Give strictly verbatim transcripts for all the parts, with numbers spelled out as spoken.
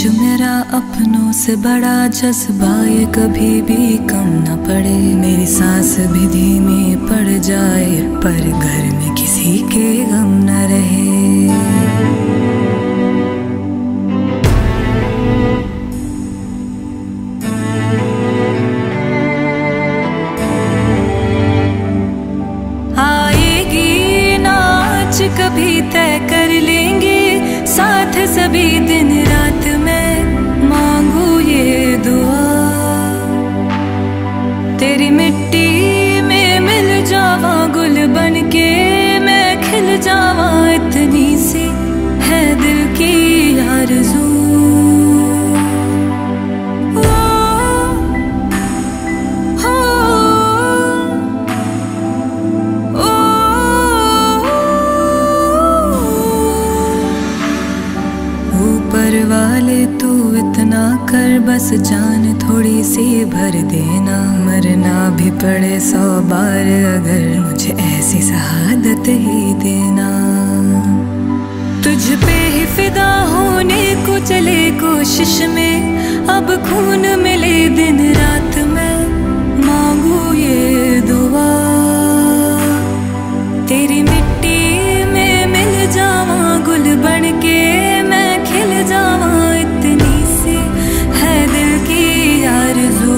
मेरा अपनों से बड़ा जज्बा, ये कभी भी कम न पड़े। मेरी सांस भी धीमी पड़ जाए, पर घर में किसी के गम न रहे। कभी तय कर लेंगे साथ सभी दिन रात में, मांगू ये दुआ तेरी मिट्टी में मिल जावा, गुल बन के मैं खिल जावा। इतनी सी है दिल की आरज़ू, वाले तू इतना कर बस जान थोड़ी सी भर देना। मरना भी पड़े सौ बार अगर मुझे ऐसी शहादत ही देना। तुझ पे ही फिदा होने को चले कोशिश में, अब खून मिले दिन रात में, मांगू ये दुआ तेरी मिट्टी में मिल जावा, गुल बन के मैं खिल जावा। इतनी सी है दिल की आरज़ू,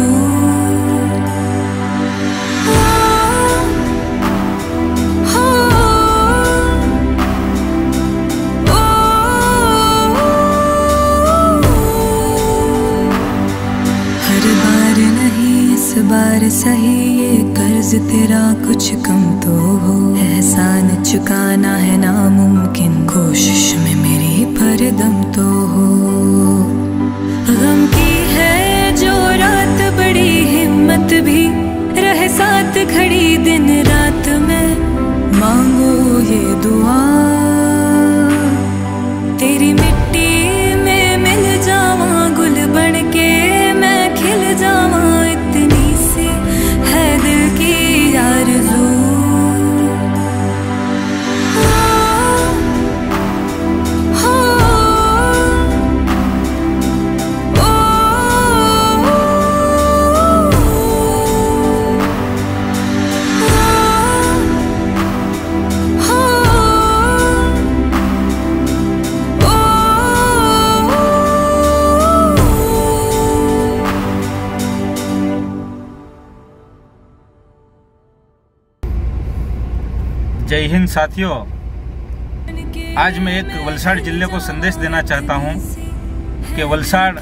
हर बार नहीं इस बार सही, ये कर्ज तेरा कुछ कम तो हो। एहसान चुकाना है नामुमकिन, कोशिश में मेरी पर दम तो हो। गम की है जो रात बड़ी हिम्मत भी रहे साथ खड़ी दिन रात में, मांगो ये दुआ तेरी मिट्टी में मिल जावा, गुल बन के मैं खिल जावा। इतनी सी है दिल की आरज़ू, जय हिंद साथियों। आज मैं एक वलसाड़ जिले को संदेश देना चाहता हूं कि वलसाड़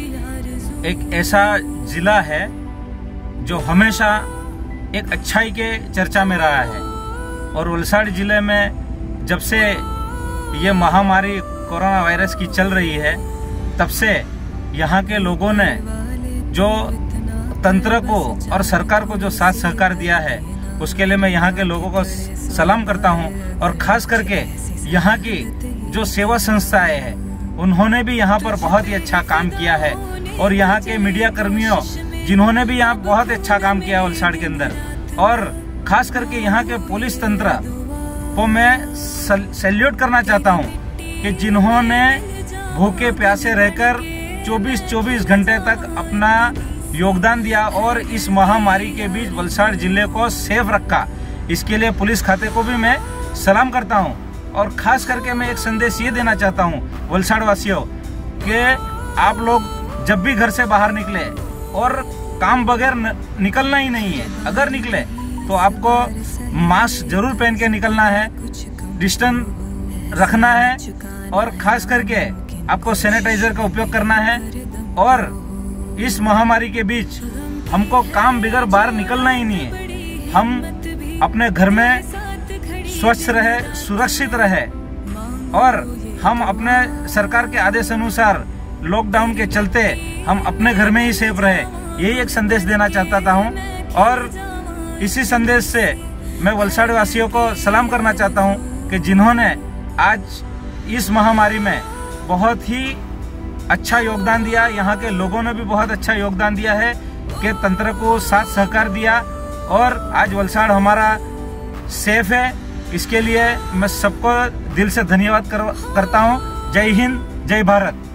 एक ऐसा जिला है जो हमेशा एक अच्छाई के चर्चा में रहा है। और वलसाड़ जिले में जब से ये महामारी कोरोना वायरस की चल रही है, तब से यहाँ के लोगों ने जो तंत्र को और सरकार को जो साथ सहकार दिया है, उसके लिए मैं यहाँ के लोगों को सलाम करता हूँ। और खास करके यहाँ की जो सेवा संस्थाएं हैं, उन्होंने भी यहाँ पर बहुत ही अच्छा काम किया है। और यहाँ के मीडिया कर्मियों जिन्होंने भी यहाँ बहुत अच्छा काम किया वलसाड़ के अंदर, और खास करके यहाँ के पुलिस तंत्र को मैं सैल्यूट करना चाहता हूँ कि जिन्होंने भूखे प्यासे रहकर चौबीस चौबीस घंटे तक अपना योगदान दिया और इस महामारी के बीच वलसाड़ जिले को सेफ रखा। इसके लिए पुलिस खाते को भी मैं सलाम करता हूं। और खास करके मैं एक संदेश ये देना चाहता हूं वलसाड़ वासियों कि आप लोग जब भी घर से बाहर निकले, और काम बगैर निकलना ही नहीं है, अगर निकले तो आपको मास्क जरूर पहन के निकलना है, डिस्टेंस रखना है, और खास करके आपको सैनिटाइजर का उपयोग करना है। और इस महामारी के बीच हमको काम बगैर बाहर निकलना ही नहीं है। हम अपने घर में स्वच्छ रहे, सुरक्षित रहे, और हम अपने सरकार के आदेश अनुसार लॉकडाउन के चलते हम अपने घर में ही सेफ रहे। यही एक संदेश देना चाहता था हूँ। और इसी संदेश से मैं वलसाड़ वासियों को सलाम करना चाहता हूँ कि जिन्होंने आज इस महामारी में बहुत ही अच्छा योगदान दिया। यहाँ के लोगों ने भी बहुत अच्छा योगदान दिया है कि तंत्र को साथ सहकार दिया, और आज वलसाड़ हमारा सेफ है। इसके लिए मैं सबको दिल से धन्यवाद कर, करता हूँ। जय हिंद, जय भारत।